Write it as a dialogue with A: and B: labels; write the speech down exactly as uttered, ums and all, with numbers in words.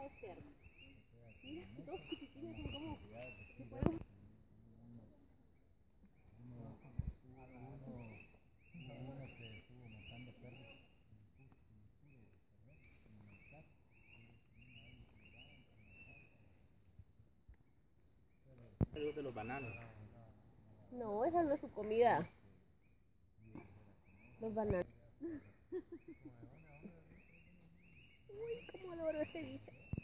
A: de cerdo. Mira, dos chiquitines son como... se pueden...
B: De los bananos.
A: No, esa no es su comida. Los bananos. Uy, cómo adoro ese bicho.